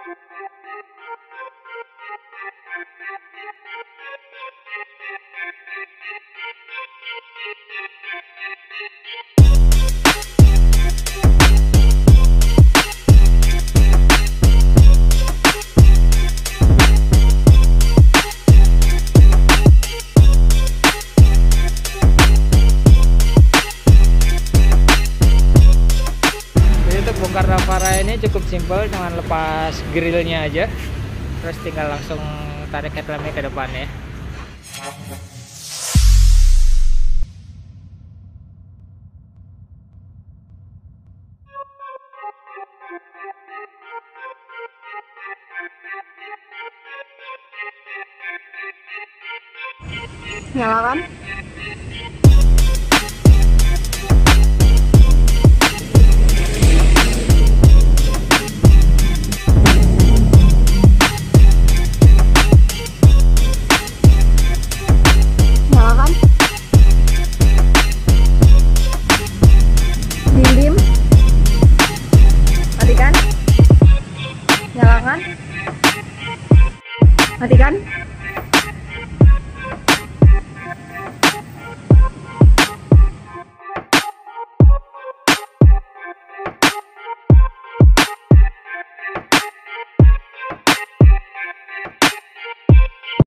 Bongkar Navara ini cukup simpel, dengan lepas grillnya aja, terus tinggal langsung tarik headlampnya ke depan ya. Nyalakan. Matikan.